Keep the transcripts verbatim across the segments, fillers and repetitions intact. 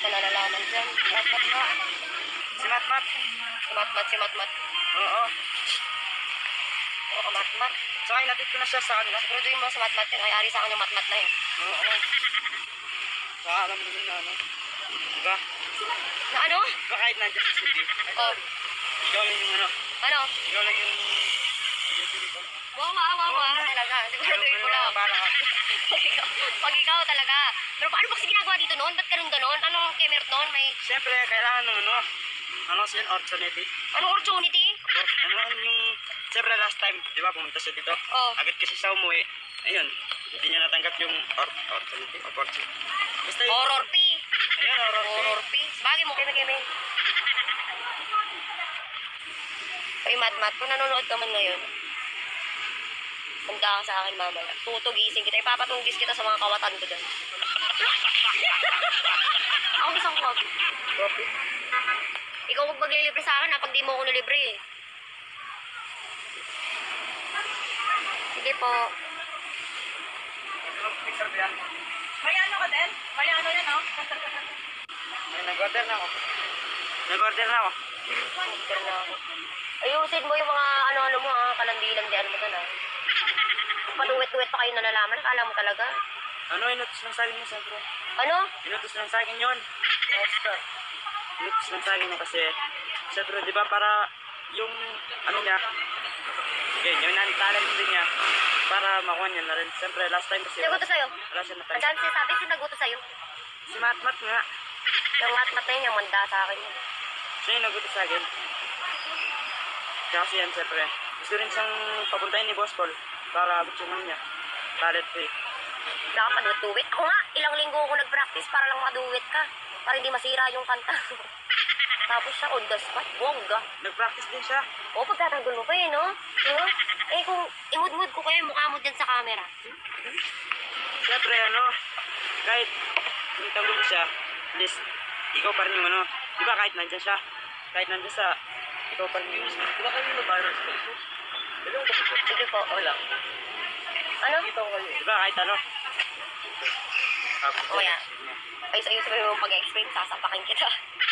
ka nalalaman dyan. Matmat nga. Si Matmat. Si Matmat, si Matmat. Oo. Oo, Matmat. Saka inatid ko na siya sa kanila. Siguraduhin mo sa Matmat yun. Ay, ari sa kanya Matmat na yun. Oo. Saka alam mo na ano. Diba? Na ano? Diba kahit nandiyan si Cindy? Oh. Ikaw lang yung ano. Ano? Ikaw lang yung... Wow, wow, wow, wow. Talaga. Siguraduhin mo lang. Para ka. Pag ikaw, pag ikaw talaga. Pero paano ba kasi ginagawa dito noon? Ba't ganun ganon? Anong kemerot noon? May... Siyempre, kailangan ng ano. Ano kasi yun? Opportunity. Anong opportunity? Ano yung... Siyempre last time, di ba, pumunta siya dito. Oh. Agad kasi sa umuwi. Ayun. Hindi niya natanggap yung or opportunity. Opportunity. Basta yung... Horror P. Ayun, horror P. Horror P. Bagay mo, keme-keme. Ay, Matmat, kung nanonood ka man ngayon, punta ka sa akin mamaya. Tutugisin kita. Ipapatugis kita sa mga kawatan ko dyan. Ako isang coffee. Coffee? Ikaw huwag maglilibre sa akin ha, pag di mo ako nalibre eh. Sige po. Picture ba yan? May ano ka din? May ano yan, oh? Ay, nag-order na ako. Nag-order na ako. Order na ako. Ayusin mo yung mga ano-ano mo ha, kalandilan-dian mo doon ha. Paduwet-duwet pa kayo nalalaman, akala mo talaga. Ano, inutos lang sa akin yun, siyempre. Ano? Inutos lang sa akin yun. Master. Inutos lang sa akin yun kasi, siyempre, di ba, para yung, ano niya, okay, yung talent din niya, para makuha niya na rin. Siyempre, last time kasi, Sinaguto sa'yo? wala siya na Ang time. dami sinasabi, sinaguto sa'yo. Si Matmat nga, Yung mat-mat na yun, yung manda sa akin yun. siya yung nagutos sa akin. Kasi yan, siyempre, gusto rin siyang papuntahin ni Boss Paul para abot yung ano niya, talent free. Nakapaduwit-duwit. Ako nga, ilang linggo ako nag-practice para lang makaduwit ka. Para hindi masira yung kanta. Tapos siya, on the spot, bongga. Nag-practice din siya. O, pagtatanggol mo pa eh, no? No? Eh, kung imud-mud ko kaya yung mukha mo dyan sa camera. Siyempre, ano, kahit yung tanggol siya, at least, ikaw pa rin yung ano, di ba kahit nandyan siya, kahit nandyan sa, ikaw pa rin yung, di ba kayo yung virus ko? Sige po. Wala. Ano? Ito kayo. Di ba kahit ano? O yan. Ayos-ayos mo yung pag-explain, sasapakin kita.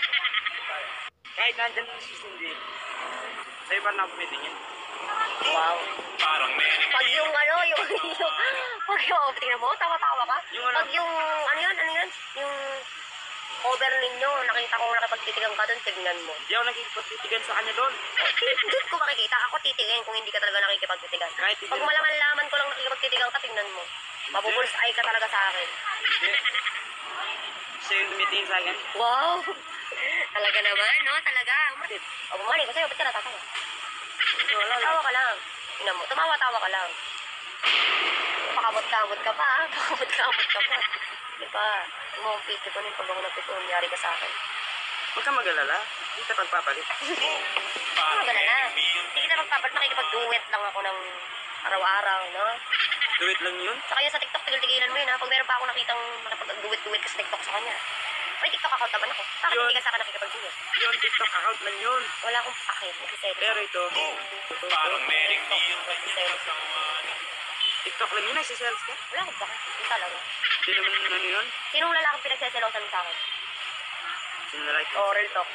Kahit nandyan si Cindy, sa'yo pa na pumitingin. Wow. Pag yung ano, yung, yung, pag yung, oh, tingnan mo, tawa-tawa ka. Yung ano? Pag yung, ano yun, ano yun, yung cover ninyo, nakita ko nakipagtitigan ka doon, tignan mo. Di ako nakikipagtitigan sa kanya doon. Doon ko makikita, ako titigin kung hindi ka talaga nakikipagtitigan. Kahit hindi. Pag malaman-laman ko lang nakikipagtitigan ka, tignan mo. Mabubuls eye ka talaga sa akin. Hindi. Siya yung tumitingin sa akin. Wow! Talaga naman, no? Talaga. O, bumali ko sa'yo, ba't ka natatawa? Wala lang. Tawa ka lang. Tingnan mo, tumawa-tawa ka lang. Pakamot-kamot ka pa, ha? Pakamot-kamot ka pa. Di ba? Yung mga pito ko rin, pag ako nagpito, nangyari ka sa akin. Huwag ka mag-alala. Hindi kita pagpapalit. Ano ka na na? Hindi kita magpapalit, makikipag-duet lang ako ng araw-araw, no? Duit lang yun. Saka yun sa TikTok, tigil-tigilan mo yun, ha? Pag meron pa ako nakitang nakapag-duet-duet ka sa TikTok sa kanya. May TikTok account naman ako. Bakit Yun. hindi ka sa akin nakikipag-duet? Yun, TikTok account lang yun. Wala akong pakit. Nagsiselos. Pero ito, ito, ito, Nagsiselos. TikTok lang yun, nagsisales ka. Wala akong pakit. Yung talaga. Hindi naman ano yun. Sinong lalaking pinagseselosan mo sa akin? Sinalike. Oh, real talk.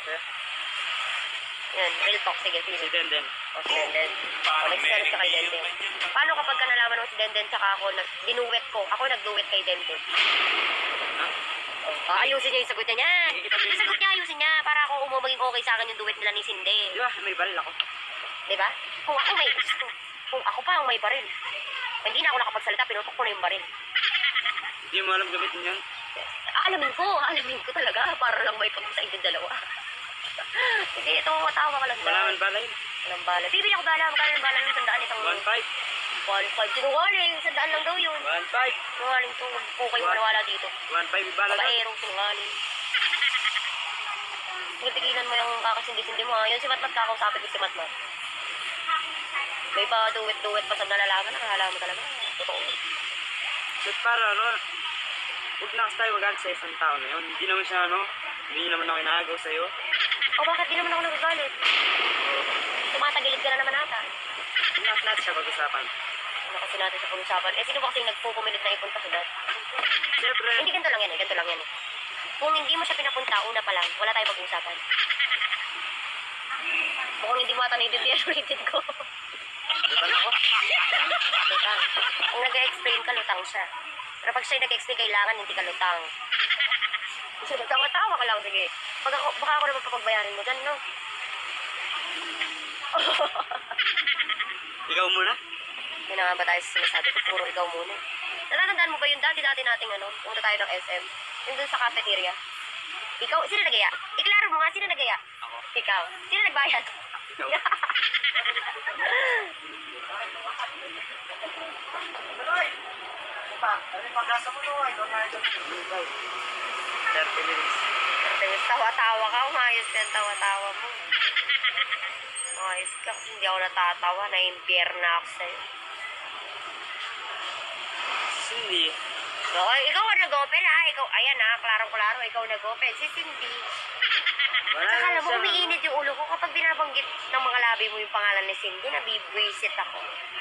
Yan, real talk. Sige, Si sige. Denden. O, si Denden. O, nagsiselos ka kay Denden. Paano kapag ka nalaman mo si Denden tsaka ako, nag dinuwet ko, ako nagduwet kay Denden. Ha? O, ayusin niya yung sagot niya niyan. Yung sagot niya, ayusin niya. Para ako umo maging okay sa akin yung duwet nila ni Cindy. Di ba, may baril ako. Diba? Kung ako may gusto, kung ako pa ang may baril, hindi na ako nakapagsalita, pinutok ko na yung baril. Hindi mo alam gamitin yun. Alamin ko, alamin ko talaga, para lang may pagpunta yung dalawa. Sige, ito, matawa ka lang. Wala man balay. Walang bala. Bibili ako bala, magkano yung bala ng sandaan isang... one five. one five. Sinungaling, sandaan lang daw yun. one five. Sinungaling to, okay mo nawala dito. one five bala lang. Babaerong sinungaling. Sige, tigilan mo yung kakasindi-sindi mo ha. Yun si Matmat, kakausapin ko si Matmat. May pa duwet-duwet pa sa nalalaman, nakahalaman talaga. Totoo. But para ano, huwag na kasi tayo wag sa isang tao na yun. Hindi naman siya ano, hindi naman ako inaagaw sa'yo. O bakit di naman ako nagagalit? Tumatagilid ka na naman ata. Hindi na natin siya pag-usapan. Ano kasi natin sa pag-usapan? Eh, sino ba kasi nagpupumilit na ipunta sa dad? Siyempre, Hindi, ganito lang yan eh. Ganito lang yan eh. Kung hindi mo siya pinapunta, una pa lang, wala tayong pag-uusapan. Mukhang hindi mo ata naiintindihan ulitin ko. Lutang ako. Lutang. Kung nag-explain ka, lutang siya. Pero pag siya nag-explain, kailangan hindi ka lutang. Kasi nagtawa-tawa ka lang, sige. Pag ako, baka ako naman papagbayarin mo dyan, no? Ikaw muna? Yun na nga ba tayo sa sinasabi ko, puro ikaw muna. Natatandaan mo ba yung dati-dati nating ano, pumunta tayo ng S M? Yung dun sa cafeteria? Ikaw, sino nagaya? Iklaro mo nga, sino nagaya? Ako. Ikaw. Sino nagbayad? Ikaw. thirty minutes. Tapos tawa-tawa ka, umayos ka yung tawa-tawa mo. Umayos ka, kasi hindi ako natatawa, na-impier na ako sa'yo. Cindy. Okay, ikaw ang nag-open ha, ikaw, ayan ha, klarong-klaro, ikaw nag-open, si Cindy. Wala Saka na alam mo, siya. umiinit yung ulo ko kapag binabanggit ng mga labi mo yung pangalan ni Cindy, nabibwisit ako.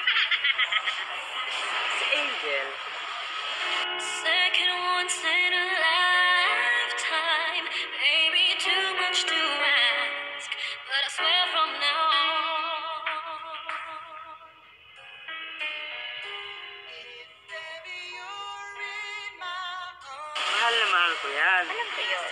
Si Angel. Second once in a lifetime, maybe too much to ask, but I swear from now on. Mahal na mahal ko yan. Alam ko yun.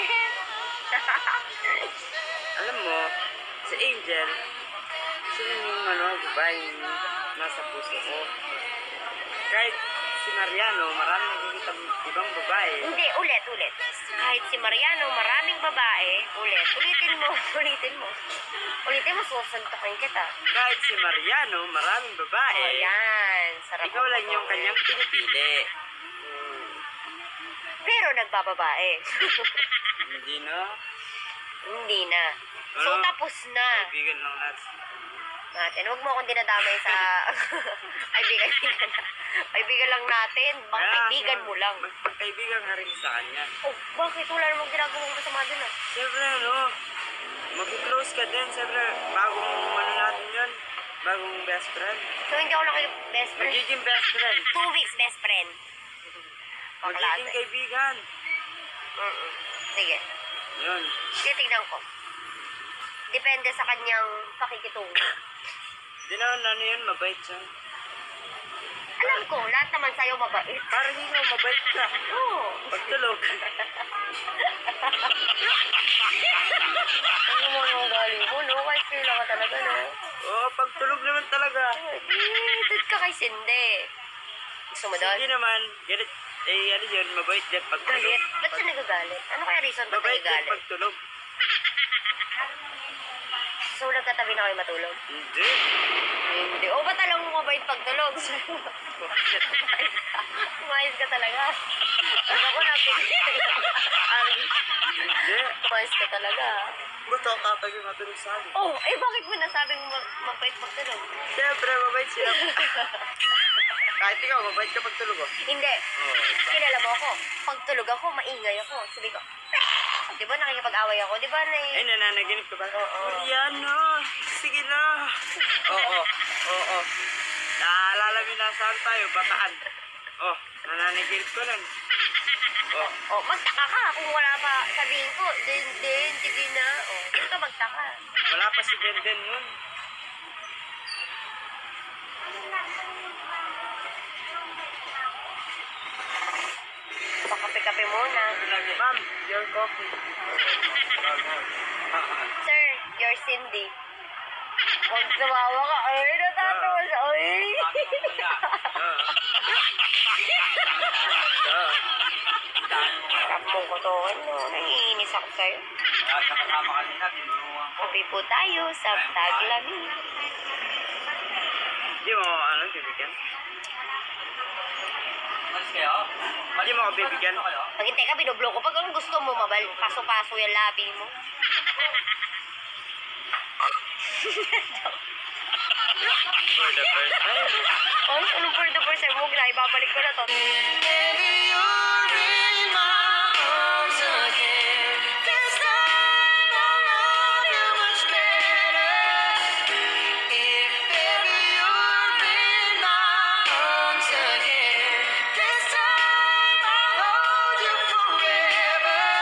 Alam mo, si Angel, siya yung ano, babaeng nasa puso ko. Kahit si Mariano, marami nakikita ibang babae. Hindi, ulit, ulit. Kahit si Mariano, maraming babae, ulit. Ulitin mo, ulitin mo. Ulitin mo, susuntokin kita. Kahit si Mariano, maraming babae. O, yan. Sarap Ikaw lang ang yung babae. kanyang pinipili. Pero nagbababae. Hindi na. Hindi na. So, Ano? tapos na. Kaibigan lang natin. Natin, huwag mo akong dinadamay sa... kaibigan, kaibigan na. Kaibigan lang natin. Baka Kaya, kaibigan mo lang. Magpagkaibigan ka rin sa kanya. Oh, bakit? Wala namang ginagawang masama dun ah. Siyempre, ano, mag-close ka din. Siyempre, bagong ano natin yun. Bagong best friend. So, hindi ako naki best friend. Magiging best friend. Two weeks best friend. Magiging Paklase. kaibigan. Mm-mm. Sige. Yun. Titignan ko. Depende sa kanyang pakikitungo. Hindi naman ano yun, mabait siya. Alam ko, lahat naman sa'yo mabait. Parang ikaw, mabait ka. Oo. Pagtulog. Ano mo nung galing mo, no? Kahit sila ka talaga, no? Oo, pagtulog naman talaga. Eh, doon ka kay Cindy. Gusto mo doon? Hindi naman, galit. Eh, ano yun, mabait din pagtulog. Galit? Ba't siya nagagalit? Ano kaya reason ba't Mabait din nagagalit? pagtulog. So, nagkatabi na kayo matulog? Hindi. Hindi. O, ba't alam mo mabait pagtulog? Umayos ka talaga. Ano ko napigil. Hindi. Umayos ka talaga. Ba't ako tatagay matulog sa akin? Oh, eh bakit mo nasabing ma- mabait pagtulog? Siyempre, mabait sila. Kahit ikaw, mabait ka pagtulog oh. Hindi. Oo. Kilala mo ako. Pagtulog ako, maingay ako. Sabi ko, di ba nakikipag-away ako? Di ba na Ay, nananaginip ka ba? Oo. Mariano, sige na. Oo, oo. Naalala mo na saan tayo, bataan. Oh, nananaginip ko lang. Oh, Oh, magtaka ka kung wala pa sabihin ko. Din, din, sige na. Oh, hindi ka magtaka. wala pa si Denden nun. Pakape-kape muna. Ma'am, your coffee. Sir, you're Cindy. Huwag tumawa ka. Ay, natatawa siya. Ay. Ah. Ah. Sarap mong kutukan, no? Nangiinis ako sa'yo. Kape po tayo sa Taglamig. Di mo ako, ano, bibigyan? Di mo ako bibigyan? Maghintay ka, binublo ko. Pag ang gusto mo, mabal, paso-paso yung labi mo. For the first time. Ay, anong for the first time mo? Gila, ibabalik ko na to. Baby, you're in my arms again. This time I love you much better. If baby, you're in my arms again. This time I'll hold you forever.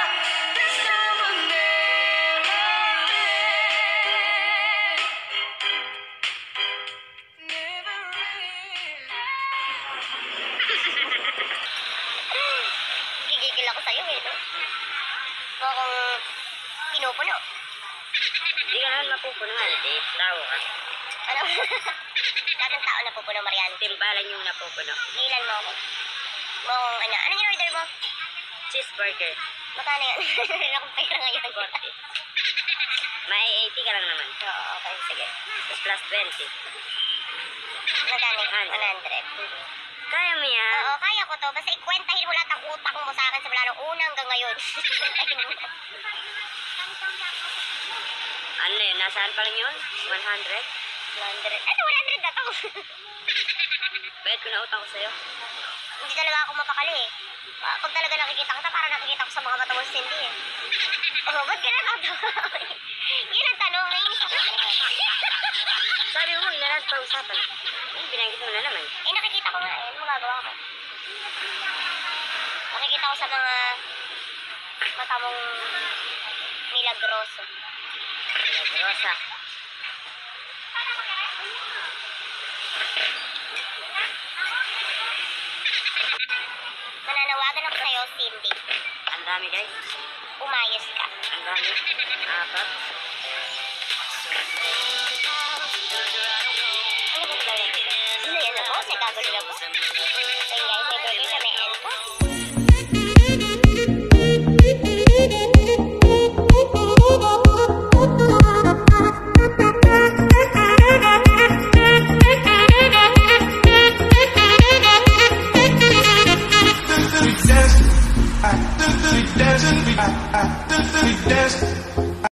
akong pinupuno. Hindi ka naman mapupunuhan, eh. Tao ka. Ano? Lahat ng tao napupuno, Marian. Timbalan yung napupuno. Ilan mo ako? Mo akong ano? Anong in-order mo? Cheeseburger. Magkano yan? Meron akong pera ngayon. May eighty ka lang naman. Oo, okay, sige. Tapos plus twenty. Magkano? Ano? one hundred. Kaya mo yan. Oo, kaya ko to. Basta ikwentahin mo lahat ng utang mo sa akin sa mula nung una hanggang ngayon. Ikwentahin mo. Ano yun? Nasaan pa lang yun? one hundred? one hundred. Ano, one hundred na to? Bayad ko na utang ko sa'yo. Hindi talaga ako mapakali eh. Ah, pag talaga nakikita kita, parang nakikita ko sa mga mata mo si Cindy eh. Oh, ba't ka natatawa? Yun ang tanong, nainis ako. Sabi mo, nilalas pa usapan. Eh, binanggit mo na naman. Eh, nakikita ko nga eh. Ano magagawa ko? Nakikita ko sa mga mata mong milagroso. Rosa. Mananawagan ako sa'yo, Cindy. Ang dami, guys. Umayos ka. Ang dami. Apat. Ano ba ito gawin dito? Sino yan na po? Sa gagawin na po. So yun guys, may burger kami and